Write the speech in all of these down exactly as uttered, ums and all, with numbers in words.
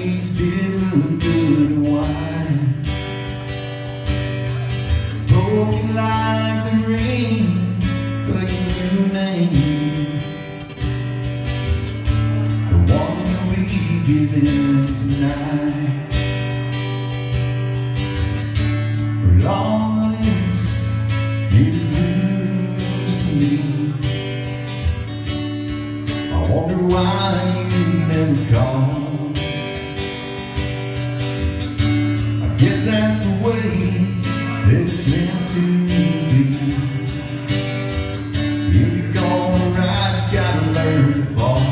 face did look good and white, broken like the rain, but your new name, the one that we given tonight. Well, all this is news to me. I wonder why you never called. I guess that's the way that it's meant to be. If you're gonna ride, you gotta learn to fall.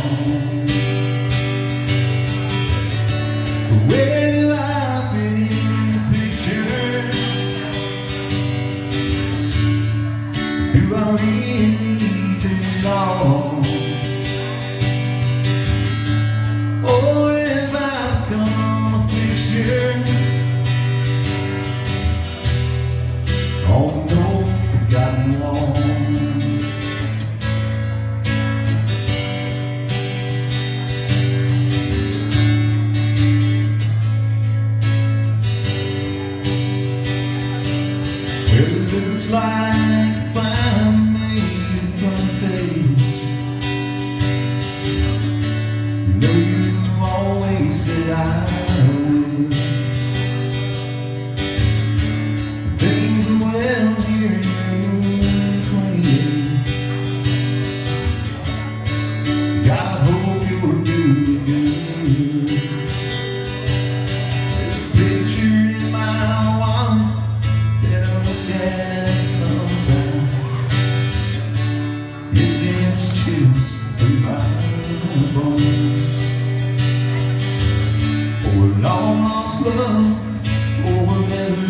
But where do I fit in the picture? Do I really fit at all? Or have I become a fixture on no forgotten wall? Well, it looks like if I made the front page, you know you always said I would. Things are well here in twenty-eight. God, hope you're doing good. There's a picture in my wallet that I look at sometimes. It sends chills through my bones. For a long lost love, or we'll never